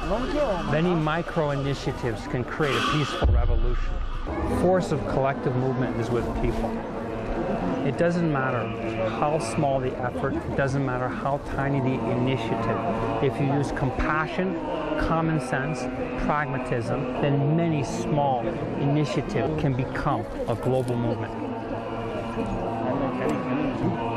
Many micro initiatives can create a peaceful revolution. The force of collective movement is with people. It doesn't matter how small the effort, it doesn't matter how tiny the initiative. If you use compassion, common sense, pragmatism, then many small initiatives can become a global movement.